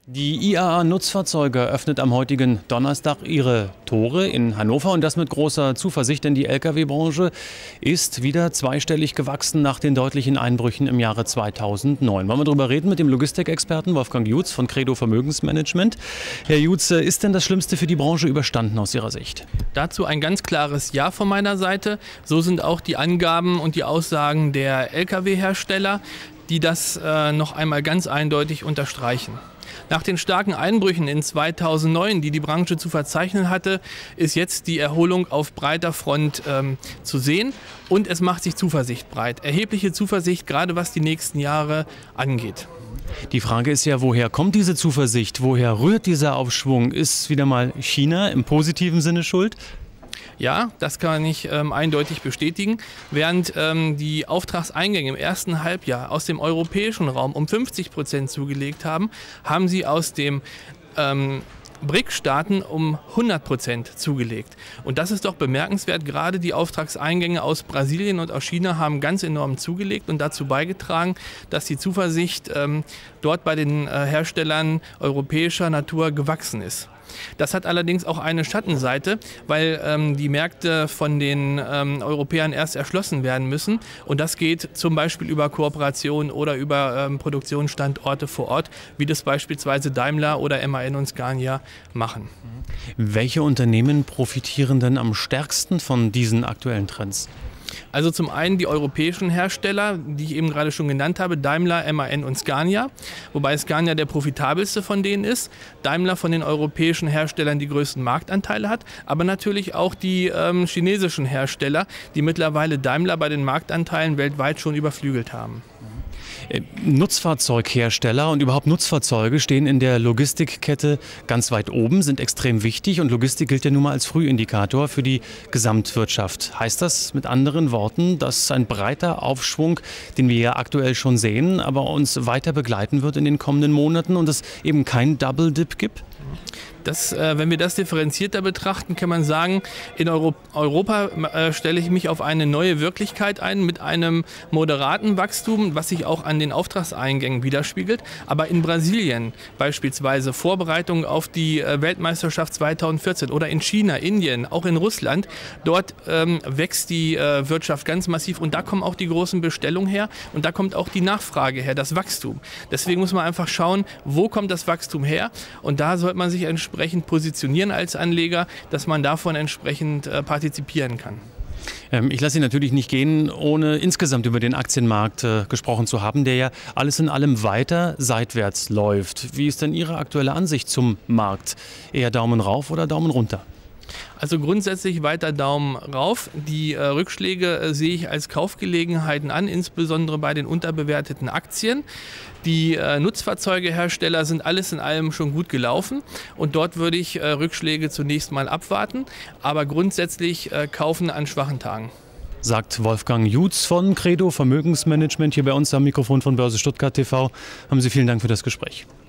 Die IAA Nutzfahrzeuge öffnet am heutigen Donnerstag ihre Tore in Hannover und das mit großer Zuversicht, denn die Lkw-Branche ist wieder zweistellig gewachsen nach den deutlichen Einbrüchen im Jahre 2009. Wollen wir darüber reden mit dem Logistikexperten Wolfgang Jutz von Credo Vermögensmanagement. Herr Jutz, ist denn das Schlimmste für die Branche überstanden aus Ihrer Sicht? Dazu ein ganz klares Ja von meiner Seite. So sind auch die Angaben und die Aussagen der Lkw-Hersteller, die das noch einmal ganz eindeutig unterstreichen. Nach den starken Einbrüchen in 2009, die die Branche zu verzeichnen hatte, ist jetzt die Erholung auf breiter Front zu sehen und es macht sich Zuversicht breit. Erhebliche Zuversicht, gerade was die nächsten Jahre angeht. Die Frage ist ja, woher kommt diese Zuversicht? Woher rührt dieser Aufschwung? Ist wieder mal China im positiven Sinne schuld? Ja, das kann ich eindeutig bestätigen. Während die Auftragseingänge im ersten Halbjahr aus dem europäischen Raum um 50% zugelegt haben, haben sie aus dem BRIC-Staaten um 100% zugelegt. Und das ist doch bemerkenswert. Gerade die Auftragseingänge aus Brasilien und aus China haben ganz enorm zugelegt und dazu beigetragen, dass die Zuversicht dort bei den Herstellern europäischer Natur gewachsen ist. Das hat allerdings auch eine Schattenseite, weil die Märkte von den Europäern erst erschlossen werden müssen. Und das geht zum Beispiel über Kooperation oder über Produktionsstandorte vor Ort, wie das beispielsweise Daimler oder MAN und Scania machen. Welche Unternehmen profitieren denn am stärksten von diesen aktuellen Trends? Also zum einen die europäischen Hersteller, die ich eben gerade schon genannt habe, Daimler, MAN und Scania, wobei Scania der profitabelste von denen ist, Daimler von den europäischen Herstellern die größten Marktanteile hat, aber natürlich auch die chinesischen Hersteller, die mittlerweile Daimler bei den Marktanteilen weltweit schon überflügelt haben. Nutzfahrzeughersteller und überhaupt Nutzfahrzeuge stehen in der Logistikkette ganz weit oben, sind extrem wichtig und Logistik gilt ja nun mal als Frühindikator für die Gesamtwirtschaft. Heißt das mit anderen Worten, dass ein breiter Aufschwung, den wir ja aktuell schon sehen, aber uns weiter begleiten wird in den kommenden Monaten und es eben kein Double Dip gibt? Wenn wir das differenzierter betrachten, kann man sagen, in Europa stelle ich mich auf eine neue Wirklichkeit ein mit einem moderaten Wachstum, was sich auch an den Auftragseingängen widerspiegelt. Aber in Brasilien beispielsweise Vorbereitungen auf die Weltmeisterschaft 2014 oder in China, Indien, auch in Russland, dort wächst die Wirtschaft ganz massiv und da kommen auch die großen Bestellungen her und da kommt auch die Nachfrage her, das Wachstum. Deswegen muss man einfach schauen, wo kommt das Wachstum her und da sollte man sich entsprechend positionieren als Anleger, dass man davon entsprechend partizipieren kann. Ich lasse Sie natürlich nicht gehen, ohne insgesamt über den Aktienmarkt gesprochen zu haben, der ja alles in allem weiter seitwärts läuft. Wie ist denn Ihre aktuelle Ansicht zum Markt? Eher Daumen rauf oder Daumen runter? Also grundsätzlich weiter Daumen rauf. Die Rückschläge sehe ich als Kaufgelegenheiten an, insbesondere bei den unterbewerteten Aktien. Die Nutzfahrzeugehersteller sind alles in allem schon gut gelaufen und dort würde ich Rückschläge zunächst mal abwarten, aber grundsätzlich kaufen an schwachen Tagen. Sagt Wolfgang Jutz von Credo Vermögensmanagement hier bei uns am Mikrofon von Börse Stuttgart TV. Haben Sie vielen Dank für das Gespräch.